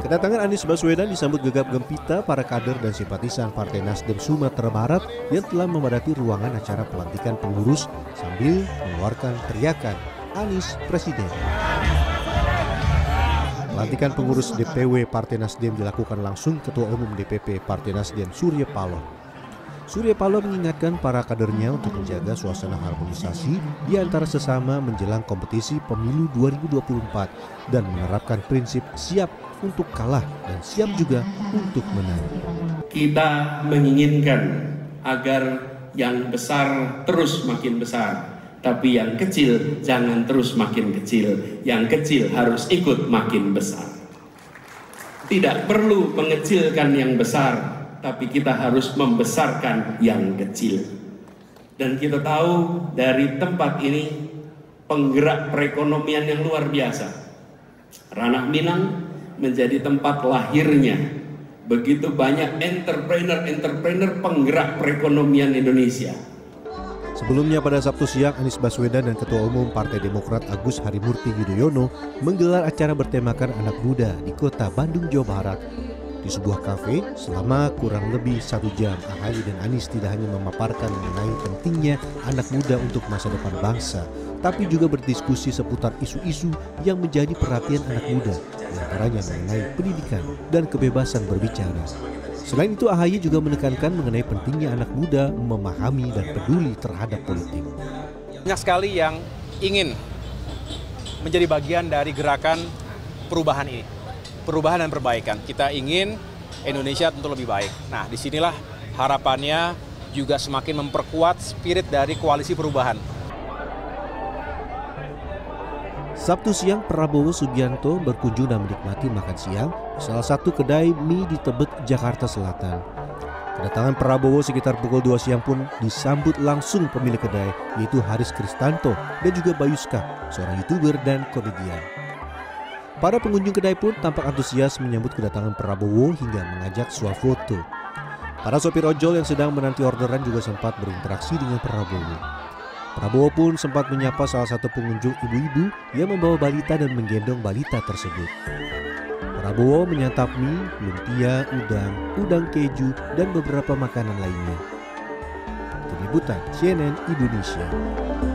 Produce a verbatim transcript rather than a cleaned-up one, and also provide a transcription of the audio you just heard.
Kedatangan Anies Baswedan disambut gegap gempita para kader dan simpatisan Partai Nasdem Sumatera Barat yang telah memadati ruangan acara pelantikan pengurus sambil mengeluarkan teriakan Anies Presiden. Pelantikan pengurus D P W Partai Nasdem dilakukan langsung Ketua Umum D P P Partai Nasdem Surya Paloh. Surya Paloh mengingatkan para kadernya untuk menjaga suasana harmonisasi di antara sesama menjelang kompetisi pemilu dua ribu dua puluh empat dan menerapkan prinsip siap untuk kalah dan siap juga untuk menang. Kita menginginkan agar yang besar terus makin besar, tapi yang kecil jangan terus makin kecil. Yang kecil harus ikut makin besar. Tidak perlu mengecilkan yang besar, tapi kita harus membesarkan yang kecil. Dan kita tahu dari tempat ini penggerak perekonomian yang luar biasa. Ranah Minang menjadi tempat lahirnya begitu banyak entrepreneur-entrepreneur penggerak perekonomian Indonesia. Sebelumnya pada Sabtu siang, Anies Baswedan dan Ketua Umum Partai Demokrat Agus Harimurti Yudhoyono menggelar acara bertemakan anak muda di kota Bandung, Jawa Barat. Di sebuah kafe, selama kurang lebih satu jam, A H Y dan Anies tidak hanya memaparkan mengenai pentingnya anak muda untuk masa depan bangsa, tapi juga berdiskusi seputar isu-isu yang menjadi perhatian anak muda, diantaranya mengenai pendidikan dan kebebasan berbicara. Selain itu, A H Y juga menekankan mengenai pentingnya anak muda memahami dan peduli terhadap politik. Banyak sekali yang ingin menjadi bagian dari gerakan perubahan ini. Perubahan dan perbaikan. Kita ingin Indonesia tentu lebih baik. Nah, disinilah harapannya juga semakin memperkuat spirit dari koalisi perubahan. Sabtu siang, Prabowo Subianto berkunjung dan menikmati makan siang di salah satu kedai mie di Tebet, Jakarta Selatan. Kedatangan Prabowo sekitar pukul dua siang pun disambut langsung pemilik kedai, yaitu Haris Kristanto dan juga Bayuska, seorang YouTuber dan komedian. Para pengunjung kedai pun tampak antusias menyambut kedatangan Prabowo hingga mengajak swafoto. Para sopir ojol yang sedang menanti orderan juga sempat berinteraksi dengan Prabowo. Prabowo pun sempat menyapa salah satu pengunjung ibu-ibu yang membawa balita dan menggendong balita tersebut. Prabowo menyantap mie, lumpia, udang, udang keju, dan beberapa makanan lainnya. Tim Liputan C N N Indonesia.